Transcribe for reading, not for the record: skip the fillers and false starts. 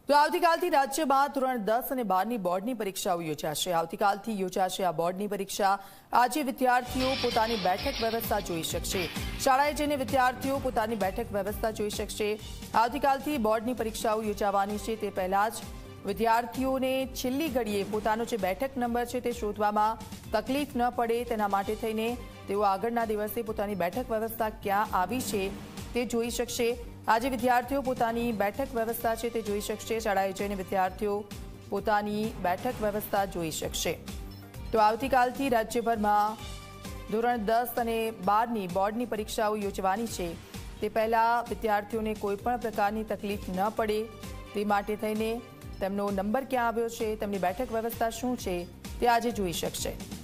તો આવતીકાલથી રાજ્યમાં ધોરણ 10 અને 12ની બોર્ડની પરીક્ષાઓ યોજાશે। આવતીકાલથી યોજાશે આ બોર્ડની પરીક્ષા। આજે વિદ્યાર્થીઓ પોતાની બેઠક વ્યવસ્થા જોઈ શકશે। શાળાએ જઈને વિદ્યાર્થીઓ પોતાની બેઠક વ્યવસ્થા જોઈ શકશે। આવતીકાલથી બોર્ડની પરીક્ષાઓ યોજાવાની છે તે પહેલા જ વિદ્યાર્થીઓને છેલ્લી ઘડીએ પોતાનો જે બેઠક નંબર છે તે શોધવામાં તકલીફ ન પડે તેના માટે થઈને તેઓ આગળના દિવસે પોતાની બેઠક વ્યવસ્થા ક્યાં આવી છે તે જોઈ શકશે। આજે વિદ્યાર્થીઓ પોતાની બેઠક વ્યવસ્થા છે તે જોઈ શકશે। શાળાએ જઈને વિદ્યાર્થીઓ પોતાની બેઠક વ્યવસ્થા જોઈ શકશે। તો આવતીકાલથી રાજ્યભરમાં ધોરણ 10 અને 12ની બોર્ડની પરીક્ષાઓ યોજવાની છે તે પહેલાં વિદ્યાર્થીઓને કોઈપણ પ્રકારની તકલીફ ન પડે તે માટે થઈને તેમનો નંબર ક્યાં આવ્યો છે, તેમની બેઠક વ્યવસ્થા શું છે તે આજે જોઈ શકશે।